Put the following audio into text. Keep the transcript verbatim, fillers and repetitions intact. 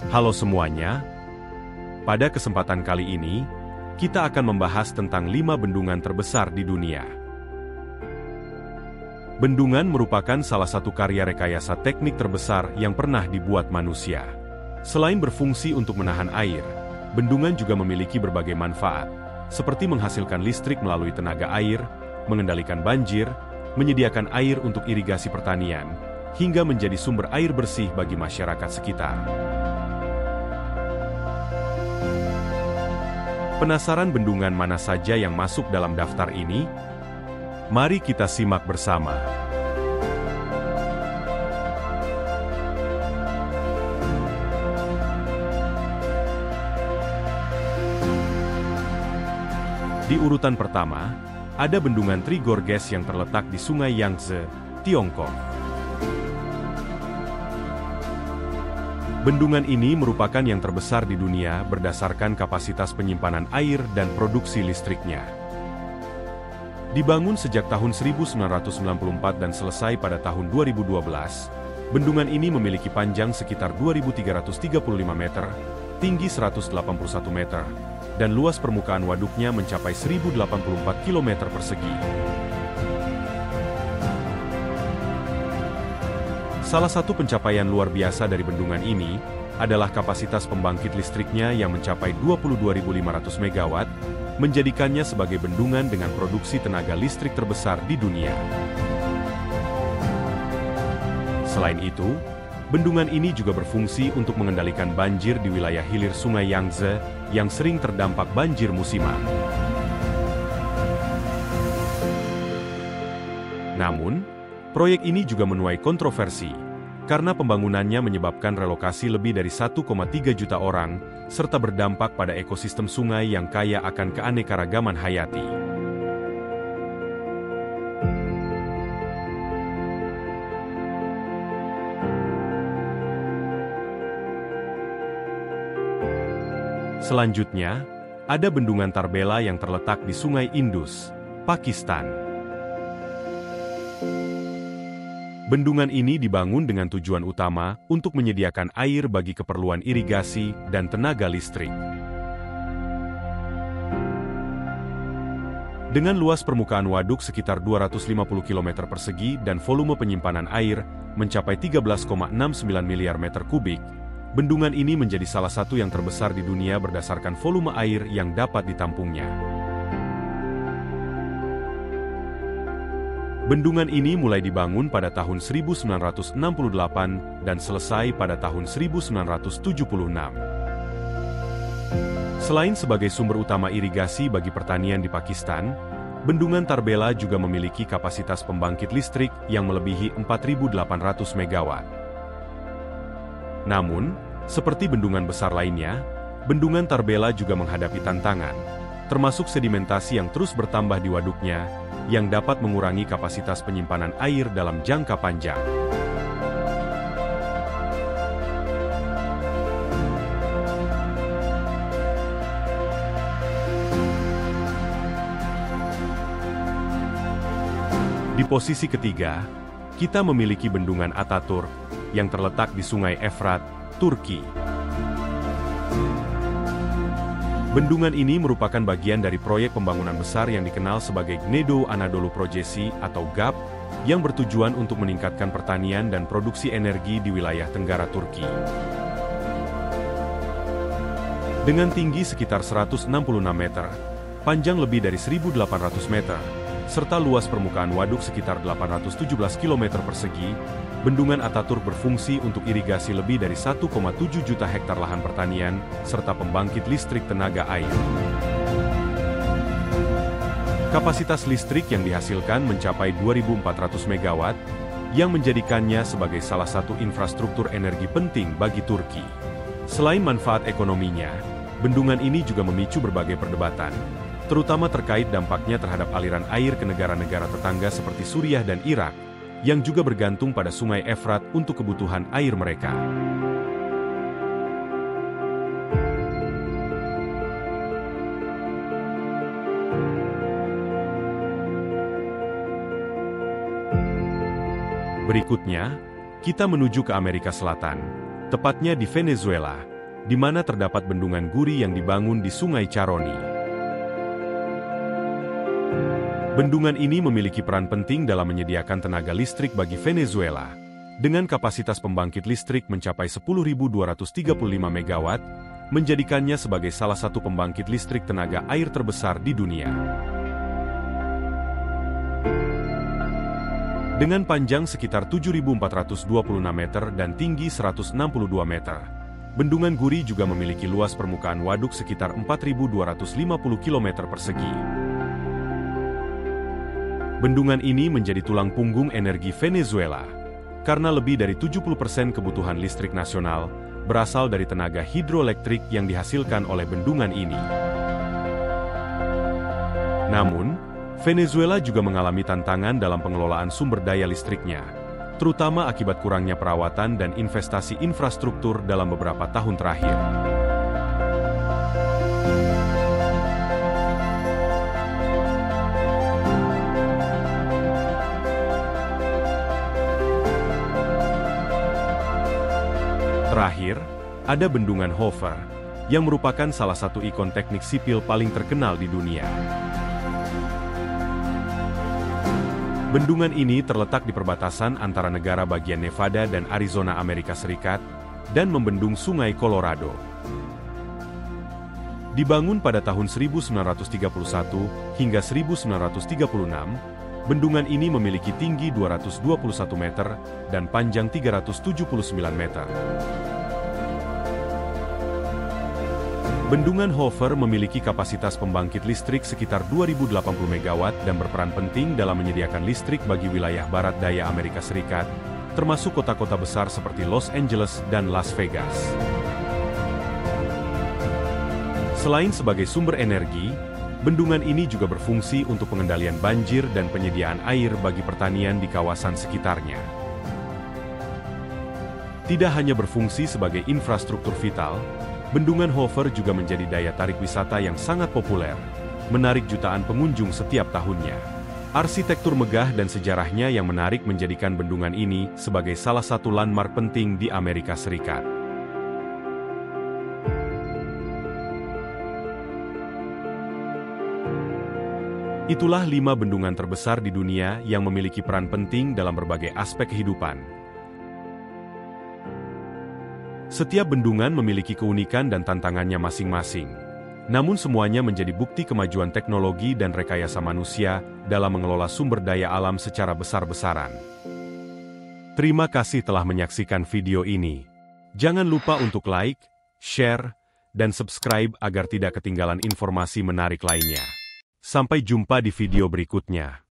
Halo semuanya, pada kesempatan kali ini, kita akan membahas tentang lima bendungan terbesar di dunia. Bendungan merupakan salah satu karya rekayasa teknik terbesar yang pernah dibuat manusia. Selain berfungsi untuk menahan air, bendungan juga memiliki berbagai manfaat, seperti menghasilkan listrik melalui tenaga air, mengendalikan banjir, menyediakan air untuk irigasi pertanian, hingga menjadi sumber air bersih bagi masyarakat sekitar. Penasaran bendungan mana saja yang masuk dalam daftar ini? Mari kita simak bersama. Di urutan pertama, ada bendungan Three Gorges yang terletak di Sungai Yangtze, Tiongkok. Bendungan ini merupakan yang terbesar di dunia berdasarkan kapasitas penyimpanan air dan produksi listriknya. Dibangun sejak tahun seribu sembilan ratus sembilan puluh empat dan selesai pada tahun dua ribu dua belas, bendungan ini memiliki panjang sekitar dua ribu tiga ratus tiga puluh lima meter, tinggi seratus delapan puluh satu meter, dan luas permukaan waduknya mencapai seribu delapan puluh empat kilometer persegi. Salah satu pencapaian luar biasa dari bendungan ini adalah kapasitas pembangkit listriknya yang mencapai dua puluh dua ribu lima ratus megawatt, menjadikannya sebagai bendungan dengan produksi tenaga listrik terbesar di dunia. Selain itu, bendungan ini juga berfungsi untuk mengendalikan banjir di wilayah hilir Sungai Yangtze yang sering terdampak banjir musiman. Namun, proyek ini juga menuai kontroversi, karena pembangunannya menyebabkan relokasi lebih dari satu koma tiga juta orang, serta berdampak pada ekosistem sungai yang kaya akan keanekaragaman hayati. Selanjutnya, ada bendungan Tarbela yang terletak di Sungai Indus, Pakistan. Bendungan ini dibangun dengan tujuan utama untuk menyediakan air bagi keperluan irigasi dan tenaga listrik. Dengan luas permukaan waduk sekitar dua ratus lima puluh kilometer persegi dan volume penyimpanan air mencapai tiga belas koma enam sembilan miliar meter kubik, bendungan ini menjadi salah satu yang terbesar di dunia berdasarkan volume air yang dapat ditampungnya. Bendungan ini mulai dibangun pada tahun seribu sembilan ratus enam puluh delapan dan selesai pada tahun seribu sembilan ratus tujuh puluh enam. Selain sebagai sumber utama irigasi bagi pertanian di Pakistan, bendungan Tarbela juga memiliki kapasitas pembangkit listrik yang melebihi empat ribu delapan ratus megawatt. Namun, seperti bendungan besar lainnya, bendungan Tarbela juga menghadapi tantangan, termasuk sedimentasi yang terus bertambah di waduknya, yang dapat mengurangi kapasitas penyimpanan air dalam jangka panjang. Di posisi ketiga, kita memiliki bendungan Ataturk, yang terletak di Sungai Efrat, Turki. Bendungan ini merupakan bagian dari proyek pembangunan besar yang dikenal sebagai Gnedo Anadolu Projesi atau G A P, yang bertujuan untuk meningkatkan pertanian dan produksi energi di wilayah Tenggara Turki. Dengan tinggi sekitar seratus enam puluh enam meter, panjang lebih dari seribu delapan ratus meter, serta luas permukaan waduk sekitar delapan ratus tujuh belas kilometer persegi, bendungan Ataturk berfungsi untuk irigasi lebih dari satu koma tujuh juta hektar lahan pertanian, serta pembangkit listrik tenaga air. Kapasitas listrik yang dihasilkan mencapai dua ribu empat ratus megawatt, yang menjadikannya sebagai salah satu infrastruktur energi penting bagi Turki. Selain manfaat ekonominya, bendungan ini juga memicu berbagai perdebatan, terutama terkait dampaknya terhadap aliran air ke negara-negara tetangga seperti Suriah dan Irak, yang juga bergantung pada Sungai Efrat untuk kebutuhan air mereka. Berikutnya, kita menuju ke Amerika Selatan, tepatnya di Venezuela, di mana terdapat bendungan Guri yang dibangun di Sungai Caroni. Bendungan ini memiliki peran penting dalam menyediakan tenaga listrik bagi Venezuela, dengan kapasitas pembangkit listrik mencapai sepuluh ribu dua ratus tiga puluh lima megawatt, menjadikannya sebagai salah satu pembangkit listrik tenaga air terbesar di dunia. Dengan panjang sekitar tujuh ribu empat ratus dua puluh enam meter dan tinggi seratus enam puluh dua meter, Bendungan Guri juga memiliki luas permukaan waduk sekitar empat ribu dua ratus lima puluh kilometer persegi. Bendungan ini menjadi tulang punggung energi Venezuela, karena lebih dari tujuh puluh persen kebutuhan listrik nasional berasal dari tenaga hidroelektrik yang dihasilkan oleh bendungan ini. Namun, Venezuela juga mengalami tantangan dalam pengelolaan sumber daya listriknya, terutama akibat kurangnya perawatan dan investasi infrastruktur dalam beberapa tahun terakhir. Terakhir, ada Bendungan Hofer, yang merupakan salah satu ikon teknik sipil paling terkenal di dunia. Bendungan ini terletak di perbatasan antara negara bagian Nevada dan Arizona, Amerika Serikat, dan membendung Sungai Colorado. Dibangun pada tahun seribu sembilan ratus tiga puluh satu hingga seribu sembilan ratus tiga puluh enam, bendungan ini memiliki tinggi dua ratus dua puluh satu meter dan panjang tiga ratus tujuh puluh sembilan meter. Bendungan Hofer memiliki kapasitas pembangkit listrik sekitar dua ribu delapan puluh megawatt dan berperan penting dalam menyediakan listrik bagi wilayah barat daya Amerika Serikat, termasuk kota-kota besar seperti Los Angeles dan Las Vegas. Selain sebagai sumber energi, bendungan ini juga berfungsi untuk pengendalian banjir dan penyediaan air bagi pertanian di kawasan sekitarnya. Tidak hanya berfungsi sebagai infrastruktur vital, Bendungan Hofer juga menjadi daya tarik wisata yang sangat populer, menarik jutaan pengunjung setiap tahunnya. Arsitektur megah dan sejarahnya yang menarik menjadikan bendungan ini sebagai salah satu landmark penting di Amerika Serikat. Itulah lima bendungan terbesar di dunia yang memiliki peran penting dalam berbagai aspek kehidupan. Setiap bendungan memiliki keunikan dan tantangannya masing-masing. Namun semuanya menjadi bukti kemajuan teknologi dan rekayasa manusia dalam mengelola sumber daya alam secara besar-besaran. Terima kasih telah menyaksikan video ini. Jangan lupa untuk like, share, dan subscribe agar tidak ketinggalan informasi menarik lainnya. Sampai jumpa di video berikutnya.